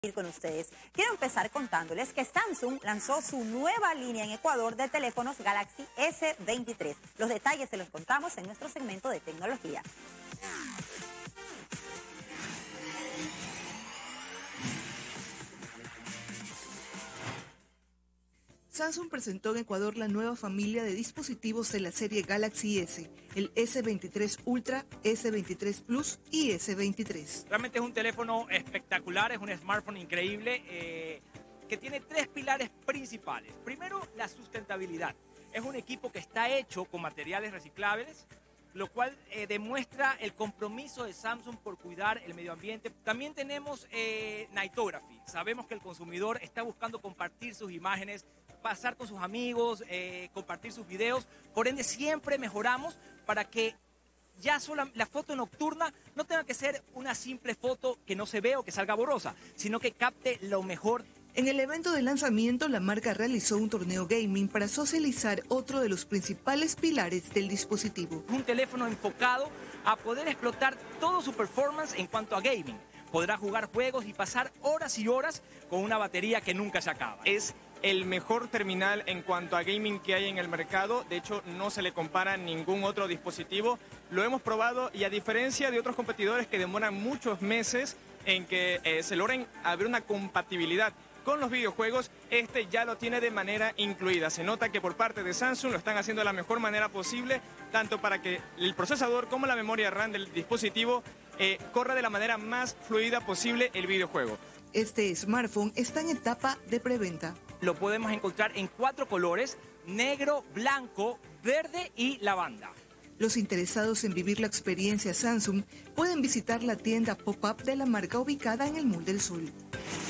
Con ustedes. Quiero empezar contándoles que Samsung lanzó su nueva línea en Ecuador de teléfonos Galaxy S23. Los detalles se los contamos en nuestro segmento de tecnología. Samsung presentó en Ecuador la nueva familia de dispositivos de la serie Galaxy S, el S23 Ultra, S23 Plus y S23. Realmente es un teléfono espectacular, es un smartphone increíble que tiene tres pilares principales. Primero, la sustentabilidad. Es un equipo que está hecho con materiales reciclables, lo cual demuestra el compromiso de Samsung por cuidar el medio ambiente. También tenemos Nightography. Sabemos que el consumidor está buscando compartir sus imágenes, pasar con sus amigos, compartir sus videos. Por ende, siempre mejoramos para que ya solo la foto nocturna no tenga que ser una simple foto que no se ve o que salga borrosa, sino que capte lo mejor. En el evento de lanzamiento, la marca realizó un torneo gaming para socializar otro de los principales pilares del dispositivo. Un teléfono enfocado a poder explotar todo su performance en cuanto a gaming. Podrá jugar juegos y pasar horas y horas con una batería que nunca se acaba. Es el mejor terminal en cuanto a gaming que hay en el mercado. De hecho, no se le compara a ningún otro dispositivo. Lo hemos probado y a diferencia de otros competidores que demoran muchos meses en que se logren abrir una compatibilidad con los videojuegos, este ya lo tiene de manera incluida. Se nota que por parte de Samsung lo están haciendo de la mejor manera posible, tanto para que el procesador como la memoria RAM del dispositivo corra de la manera más fluida posible el videojuego. Este smartphone está en etapa de preventa. Lo podemos encontrar en 4 colores: negro, blanco, verde y lavanda. Los interesados en vivir la experiencia Samsung pueden visitar la tienda pop-up de la marca ubicada en el Mall del Sol.